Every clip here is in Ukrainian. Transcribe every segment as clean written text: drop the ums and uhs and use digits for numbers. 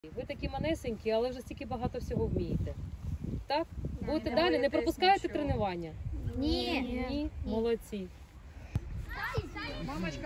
Ви такі манесенькі, але вже стільки багато всього вмієте. Так? Будете Не далі, не боїтесь пропускаєте нічого? тренування? Ні. Ні? Молодці. Мамочка,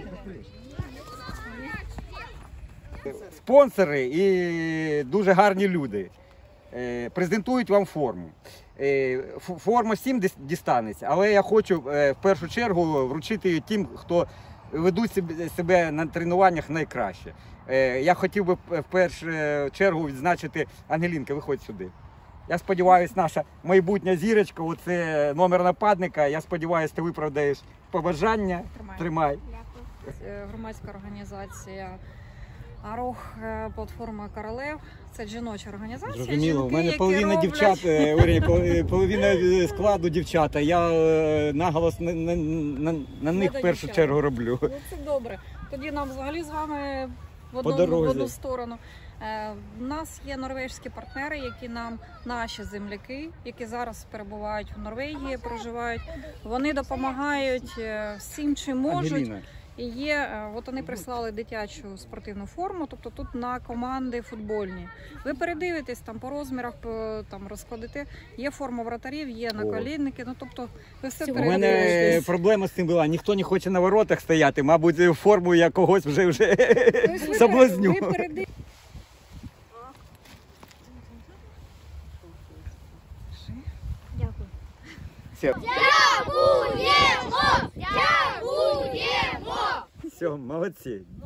Спонсори і дуже гарні люди презентують вам форму. Форма всім дістанеться, але я хочу в першу чергу вручити тим, хто ведуть себе на тренуваннях найкраще. Я хотів би в першу чергу відзначити Ангелінка, виходь сюди. Я сподіваюся, наша майбутня зірочка, оце номер нападника, я сподіваюся, ти виправдаєш побажання. Тримай. Громадська організація «Рух платформа Королев». Це жіноча організація. Зрозуміло, в мене які половина роблять... дівчат, половина складу дівчата. Я наголос на них в першу чергу роблю. Ну, це добре. Тоді нам взагалі з вами в одну сторону. У нас є норвезькі партнери, які нам, наші земляки, які зараз перебувають в Норвегії, проживають. Вони допомагають всім, чим можуть. Ангеліна. І є, от вони прислали дитячу спортивну форму, тобто тут на команди футбольні. Ви передивитесь там по розмірах, там розкладете. Є форма вратарів, є наколінники, ну тобто ви все У мене передивитесь. проблема з цим була, ніхто не хоче на воротах стояти, мабуть, форму я когось вже соблазню. Ви передивитесь. Дякую. Все. Дякуємо! Дякуємо! Все, молодці.